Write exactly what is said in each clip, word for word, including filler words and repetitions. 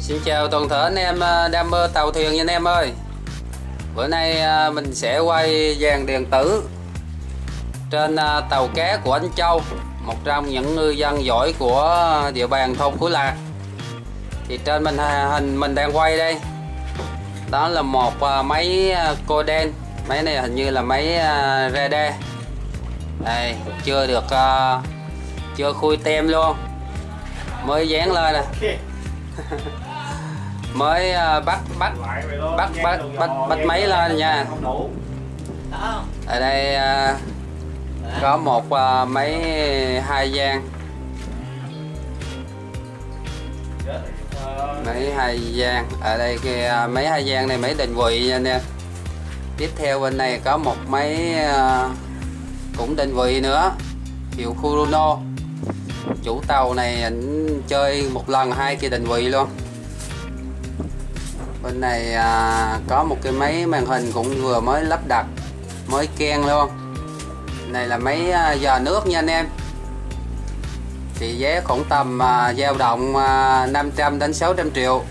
Xin chào toàn thể anh em đam mê tàu thuyền nha anh em ơi. Bữa nay mình sẽ quay dàn điện tử trên tàu cá của anh Châu, một trong những ngư dân giỏi của địa bàn thôn Phú Lạc. Thì trên mình hình mình đang quay đây, đó là một máy Coden. Máy này hình như là máy radar. Đây, chưa được chưa khui tem luôn, mới dán lên nè. Mới bắt bắt bắt bắt bắt bắt máy lên nha. Ở đây có một máy hai gian, máy hai gian. Ở đây cái máy hai gian này máy định vị nha anh em. Tiếp theo bên này có một máy cũng định vị nữa, hiệu Kurono. Chủ tàu này ảnh chơi một lần hai kỳ định vị luôn. Bên này à, có một cái máy màn hình cũng vừa mới lắp đặt, mới keng luôn. Này là máy à, dò nước nha anh em. Trị giá khoảng tầm à, dao động à, năm trăm đến sáu trăm triệu.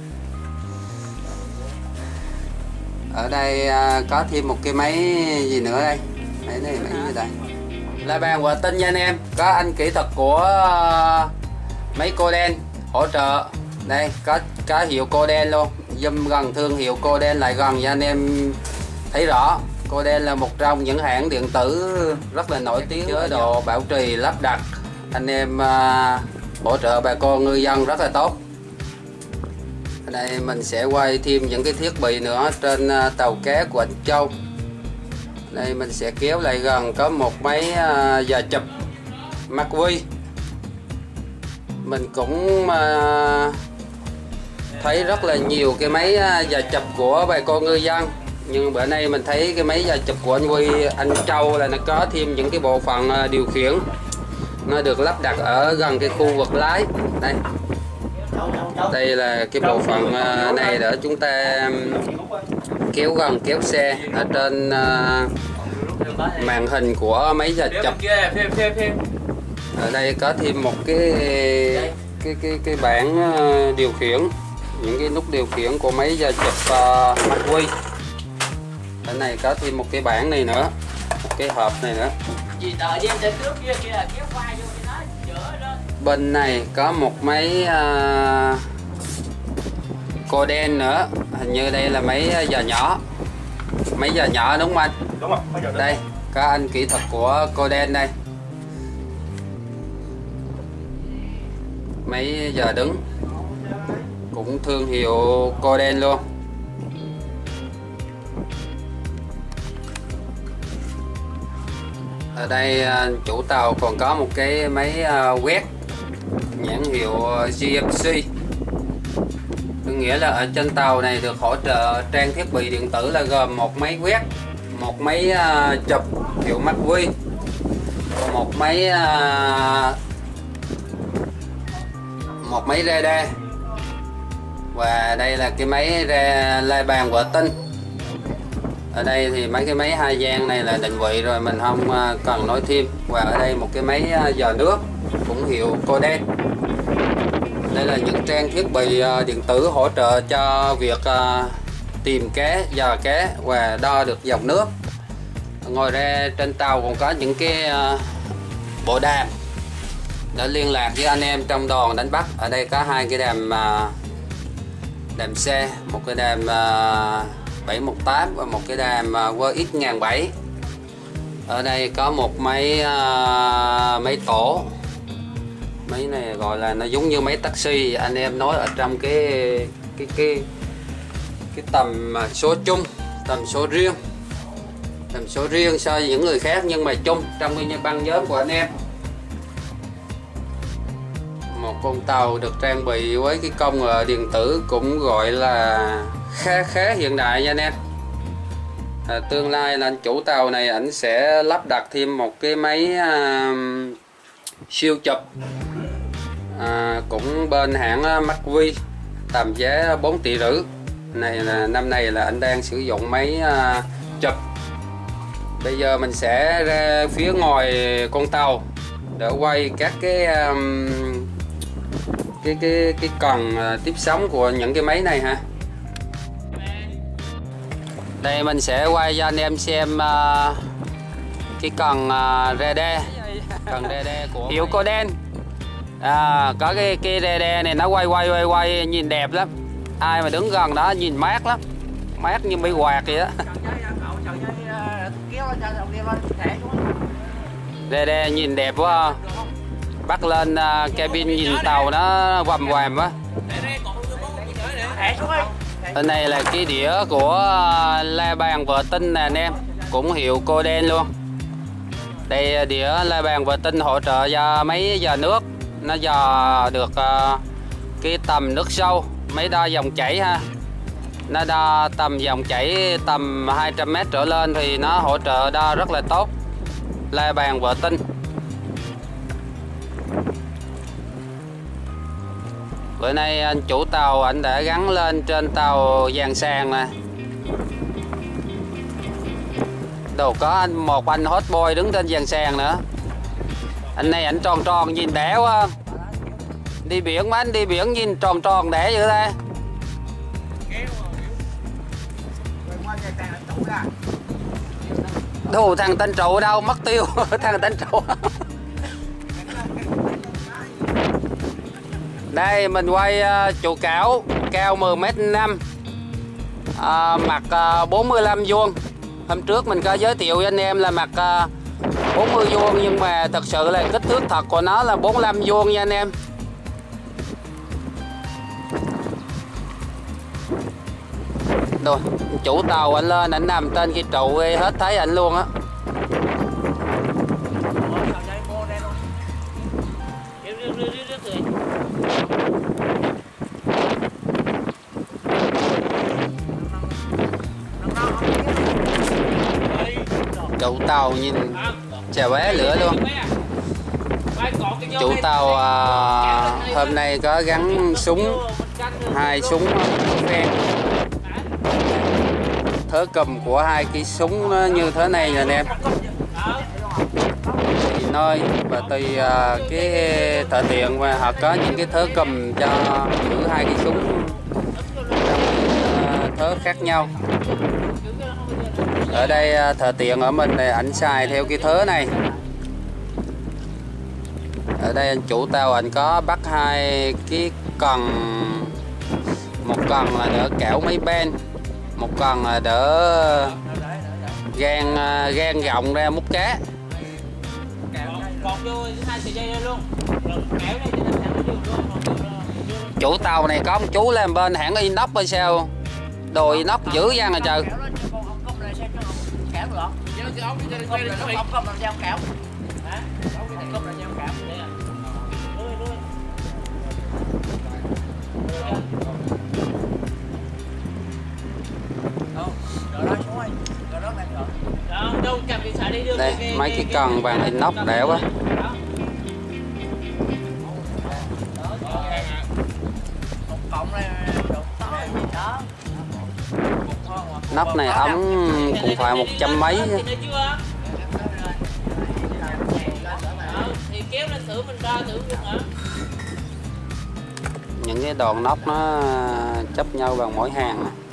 Ở đây à, có thêm một cái máy gì nữa đây. Máy này máy gì đây? Là bàn vệ tinh nha anh em. Có anh kỹ thuật của à, máy Coden hỗ trợ. Đây có có hiệu Coden luôn. Zoom gần thương hiệu Coden lại gần nha anh em thấy rõ. Coden là một trong những hãng điện tử rất là nổi tiếng, chế độ bảo trì lắp đặt anh em uh, hỗ trợ bà con ngư dân rất là tốt. Ở đây mình sẽ quay thêm những cái thiết bị nữa trên uh, tàu cá của anh Châu. Đây mình sẽ kéo lại gần, có một máy uh, giờ chụp MacVi. Mình cũng uh, thấy rất là nhiều cái máy giờ chụp của bà con ngư dân, nhưng bữa nay mình thấy cái máy giờ chụp của anh Huy, anh Châu là nó có thêm những cái bộ phận điều khiển, nó được lắp đặt ở gần cái khu vực lái. Đây, đây là cái bộ phận này để chúng ta kéo gần kéo xe ở trên màn hình của máy giờ chụp. Ở đây có thêm một cái cái cái cái bảng điều khiển, những cái nút điều khiển của máy giờ chụp uh, MacVi. Ở này có thêm một cái bảng này nữa, một cái hộp này nữa. Bên này có một máy uh, Coden nữa, hình như đây là máy giờ nhỏ, máy giờ nhỏ đúng không anh? Đúng rồi. Đây có anh kỹ thuật của Coden đây, máy giờ đứng cũng thương hiệu Coden luôn. Ở đây chủ tàu còn có một cái máy quét nhãn hiệu giê em xê. Có nghĩa là ở trên tàu này được hỗ trợ trang thiết bị điện tử là gồm một máy quét, một máy chụp hiệu MacVi, một máy một máy radar, và đây là cái máy ra lai bàn vệ tinh. Ở đây thì mấy cái máy hai gian này là định vị rồi, mình không cần nói thêm. Và ở đây một cái máy dò nước cũng hiệu Coden. Đây là những trang thiết bị điện tử hỗ trợ cho việc tìm cá, dò cá và đo được dòng nước. Ngoài ra trên tàu còn có những cái bộ đàm để liên lạc với anh em trong đoàn đánh bắt. Ở đây có hai cái đàm đàm xe, một cái đàm bảy một tám và một cái đàm vê ích một nghìn bảy trăm. Ở đây có một máy máy tổ. Máy này gọi là nó giống như máy taxi, anh em nói ở trong cái cái cái cái tầm số chung, tầm số riêng, tầm số riêng so với những người khác, nhưng mà chung trong cái băng nhóm của anh em. Một con tàu được trang bị với cái công nghệ điện tử cũng gọi là khá khá hiện đại nha anh em. À, tương lai là anh chủ tàu này ảnh sẽ lắp đặt thêm một cái máy à, siêu chụp à, cũng bên hãng MacVi, tầm giá bốn tỷ rưỡi. Này là năm nay là anh đang sử dụng máy à, chụp. Bây giờ mình sẽ ra phía ngoài con tàu để quay các cái um, cái cái cái cần tiếp sóng của những cái máy này ha. Đây mình sẽ quay cho anh em xem uh, cái cần uh, rê đê, cần rê đê của hiệu Coden. À, có cái cái rê đê này nó quay quay quay quay nhìn đẹp lắm. Ai mà đứng gần đó nhìn mát lắm, mát như mấy quạt vậy đó. Rê đê nhìn đẹp quá. Bắt lên uh, cabin nhìn tàu nó quầm quầm á. Bên này là cái đĩa của uh, la bàn vợ tinh nè anh em, cũng hiệu Coden luôn. Đây đĩa la bàn vợ tinh hỗ trợ cho máy dò nước, nó dò được uh, cái tầm nước sâu, máy đo dòng chảy ha. Nó đo tầm dòng chảy tầm hai trăm mét trở lên thì nó hỗ trợ đo rất là tốt. La bàn vợ tinh. Bữa nay anh chủ tàu anh đã gắn lên trên tàu dàn sàn nè. Đồ có anh một anh hot boy đứng trên dàn sàn nữa. Anh này anh tròn tròn nhìn đẻ quá. Đi biển mà anh đi biển nhìn tròn tròn đẻ vậy đây. Đồ thằng tên trụ đâu mất tiêu. Thằng tên trụ. Đây mình quay uh, trụ cảo cao mười mét năm, uh, mặt uh, bốn mươi lăm vuông. Hôm trước mình có giới thiệu với anh em là mặt uh, bốn mươi vuông, nhưng mà thật sự là kích thước thật của nó là bốn mươi lăm vuông nha anh em. Rồi, chủ tàu anh lên anh nằm trên cái trụ hết thấy anh luôn á. Chủ tàu nhìn chà bé lửa luôn. Chủ tàu à, hôm nay có gắn súng, hai súng phen. Thớ cầm của hai cái súng nó như thế này nè anh em. Tùy nơi và tùy uh, cái thợ tiện mà họ có những cái thớ cầm cho giữ hai cái súng uh, thớ khác nhau. Ở đây uh, thợ tiện ở mình này ảnh xài theo cái thớ này. Ở đây anh chủ tàu anh có bắt hai cái cần, một cần là đỡ kẽo mấy bên, một cần là đỡ gan gan gọng ra múc cá. Chủ tàu này có một chú làm bên hãng inox hay sao, đồ inox dữ gian rồi trời. Đây mấy cái cần vàng inox đẹp quá. Nắp này ống cũng phải một trăm mấy. Những cái đòn nóc nó chấp nhau bằng mỗi hàng này.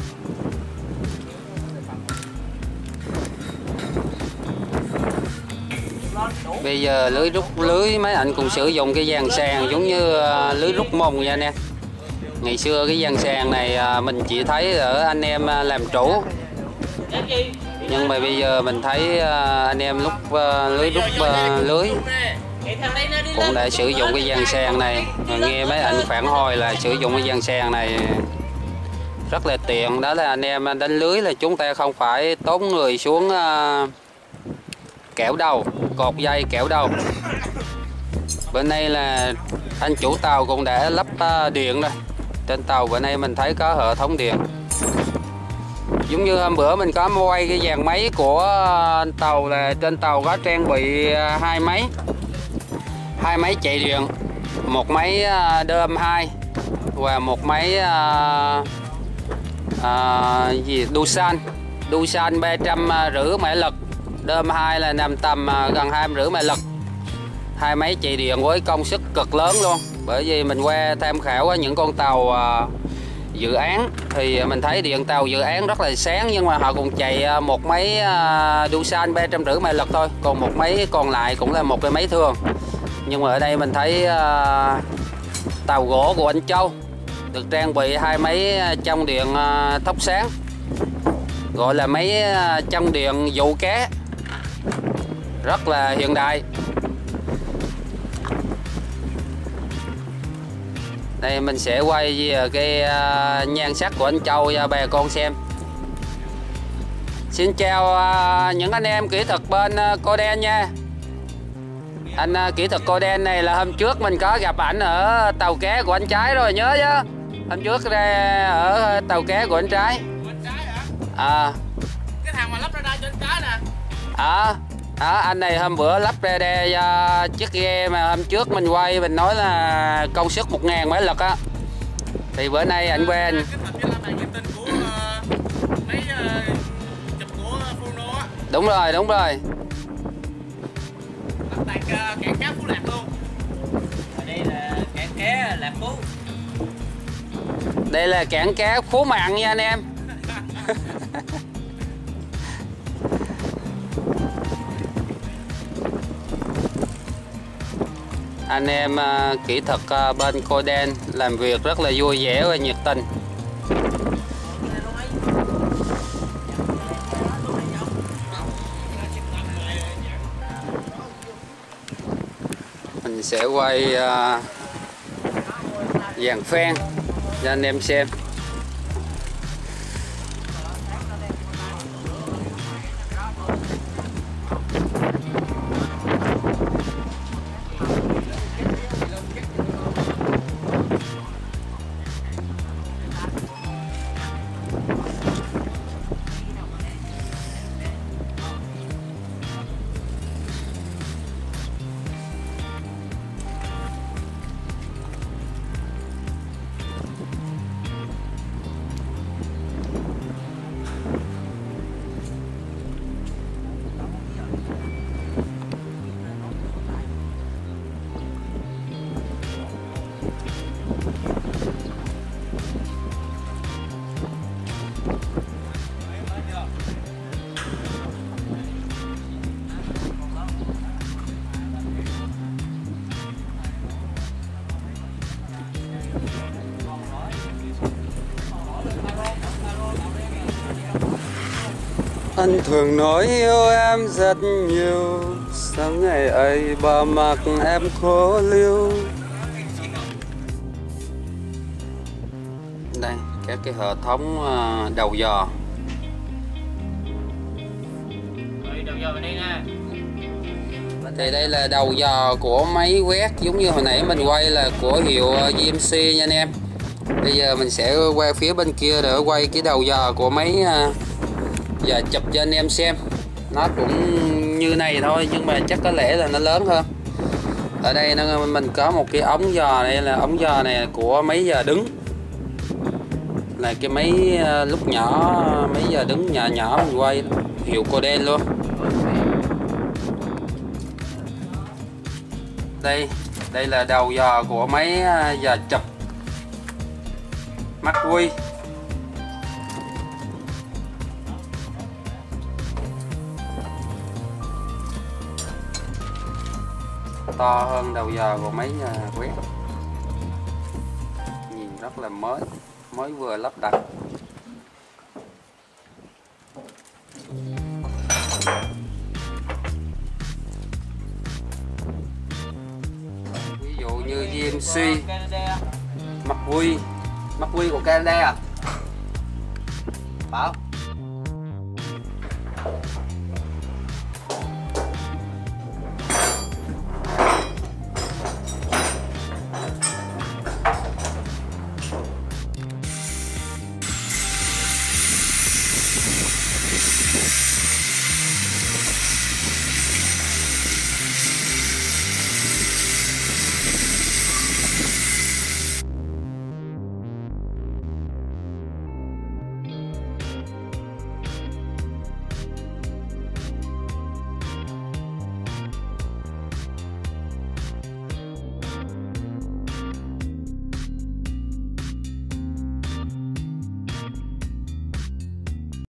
Bây giờ lưới rút lưới mấy anh cũng sử dụng cái dàn sàn giống như lưới rút mùng nha anh em. Ngày xưa cái dàn sàn này mình chỉ thấy ở anh em làm chủ, nhưng mà bây giờ mình thấy anh em lúc lưới rút lưới cũng đã sử dụng cái dàn sàn này. Nghe mấy anh phản hồi là sử dụng cái dàn sàn này rất là tiện. Đó là anh em đánh lưới là chúng ta không phải tốn người xuống kẽo đầu, cột dây kẽo đầu. Bên đây là anh chủ tàu cũng đã lắp điện rồi. Trên tàu bữa nay mình thấy có hệ thống điện. Giống như hôm bữa mình có quay cái dàn máy của tàu, là trên tàu có trang bị hai máy, hai máy chạy điện, một máy đơm hai và một máy uh, uh, gì Doosan, Doosan ba trăm rưỡi mã lực, đơm hai là nằm tầm uh, gần hai trăm rưỡi mã lực. Hai máy chạy điện với công suất cực lớn luôn. Bởi vì mình qua tham khảo những con tàu uh, dự án thì mình thấy điện tàu dự án rất là sáng, nhưng mà họ cũng chạy một máy uh, Doosan ba trăm rưỡi mã lực thôi, còn một máy còn lại cũng là một cái máy thường. Nhưng mà ở đây mình thấy uh, tàu gỗ của anh Châu được trang bị hai máy trong điện uh, thắp sáng, gọi là máy uh, trong điện dụ cá, rất là hiện đại. Đây mình sẽ quay cái uh, nhan sắc của anh Châu cho bà con xem. Xin chào uh, những anh em kỹ thuật bên uh, Coden nha. Anh uh, kỹ thuật Coden này là hôm trước mình có gặp ảnh ở tàu cá của anh Trái rồi, nhớ chứ? Hôm trước ra ở tàu cá của anh Trái. Của anh Trái hả? À. Cái thằng mà lắp radar cho anh Trái nè. À. À, anh này hôm bữa lắp radar cho chiếc ghe mà hôm trước mình quay mình nói là công suất một ngàn mã lực á, thì bữa nay anh quen đúng rồi đúng rồi tại cảng cá Phú Lạc luôn. Ở đây là cảng cá Lạc Phú. Đây là cảng cá Phú Mặn nha anh em. Anh em uh, kỹ thuật uh, bên Coden làm việc rất là vui vẻ và nhiệt tình. Mình sẽ quay uh, dàn phen cho anh em xem. Anh thường nói yêu em rất nhiều, sáng ngày ấy bỏ mặc em khô liêu. Đây, các cái hệ thống đầu dò. Đầu dò bên đây nè. Thì đây là đầu dò của máy quét, giống như hồi nãy mình quay là của hiệu giê em xê nha anh em. Bây giờ mình sẽ qua phía bên kia để quay cái đầu dò của máy và chụp cho anh em xem. Nó cũng như này thôi nhưng mà chắc có lẽ là nó lớn hơn. Ở đây nó, mình có một cái ống dò, đây là ống dò này của máy giờ đứng, là cái máy lúc nhỏ, máy giờ đứng nhỏ nhỏ mình quay, hiệu Coden luôn. Đây, đây là đầu dò của máy giờ chụp McQueen. To hơn đầu dò của máy quét, nhìn rất là mới, mới vừa lắp đặt. Ví dụ như giê em xê, McQueen, McQueen của Canada à? Bảo